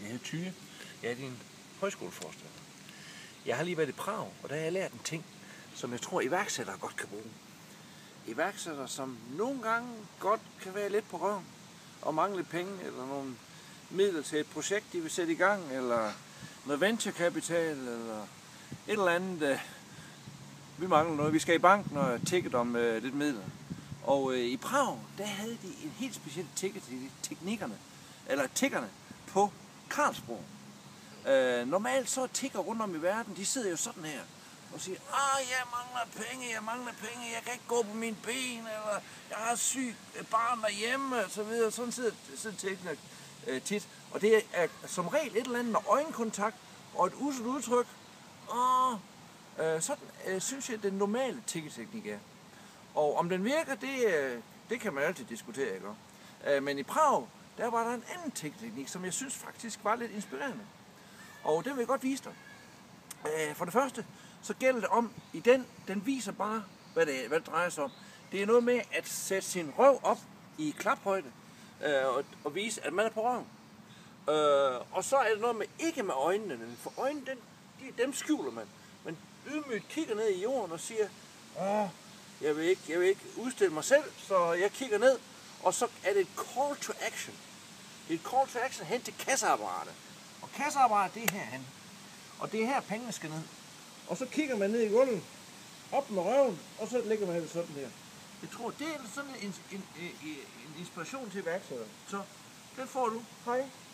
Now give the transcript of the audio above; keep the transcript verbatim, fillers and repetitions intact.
Jeg hedder Tyge. Jeg er din højskoleforstander. Jeg har lige været i Prag, og der har jeg lært en ting, som jeg tror iværksættere godt kan bruge. Iværksættere, som nogle gange godt kan være lidt på røven og mangle penge, eller nogle midler til et projekt, de vil sætte i gang, eller noget venturekapital, eller et eller andet. Øh, vi mangler noget. Vi skal i banken og ticket om øh, lidt midler. Og øh, i Prag, der havde de en helt speciel ticket til teknikkerne, eller tiggerne på Carlsberg. Øh, normalt så tigger rundt om i verden, de sidder jo sådan her og siger, ah, jeg mangler penge, jeg mangler penge, jeg kan ikke gå på mine ben, eller jeg har sygt barn derhjemme, og så videre. Sådan sidder, sidder tiggerne øh, tit. Og det er som regel et eller andet med øjenkontakt og et uselt udtryk. Og øh, sådan øh, synes jeg, at den normale tiggeteknik er. Og om den virker, det, øh, det kan man altid diskutere, ikke? Øh, men i Prag, der var der en anden tiggeteknik, som jeg synes faktisk var lidt inspirerende. Og den vil jeg godt vise dig. Øh, for det første, så gælder det om, i den, den viser bare, hvad det, hvad det drejer sig om. Det er noget med at sætte sin røv op i klaphøjde, øh, og, og vise, at man er på røven. Øh, og så er det noget med, ikke med øjnene, for øjnene, den, de, dem skjuler man. Man ydmygt kigger ned i jorden og siger, åh, jeg vil ikke, jeg vil ikke udstille mig selv, så jeg kigger ned, og så er det et call to action. Det er et call to action hen til kasseapparatet. Og kasseapparatet, det er herhen. Og det er her, pengene skal ned. Og så kigger man ned i gulvet, op med røven, og så lægger man det sådan der. Jeg tror, det er sådan en, en, en, en inspiration til iværksættere. Så den får du. Hej.